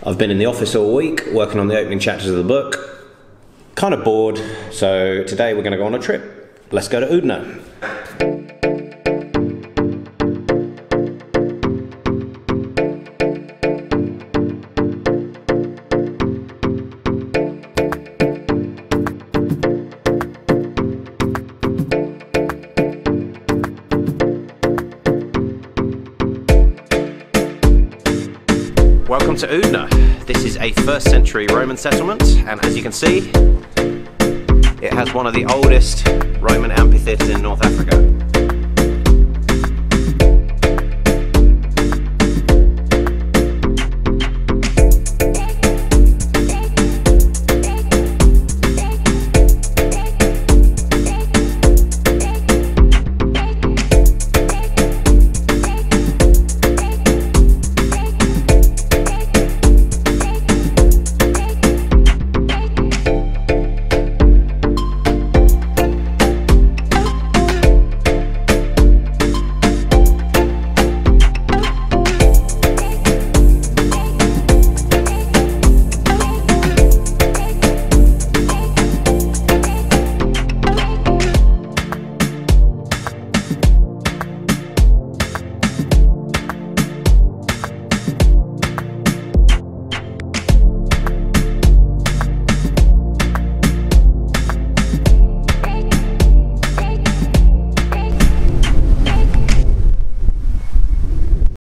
I've been in the office all week working on the opening chapters of the book. Kind of bored, so today we're going to go on a trip. Let's go to Oudna. Welcome to Oudna. This is a 1st century Roman settlement, and as you can see, it has one of the oldest Roman amphitheaters in North Africa.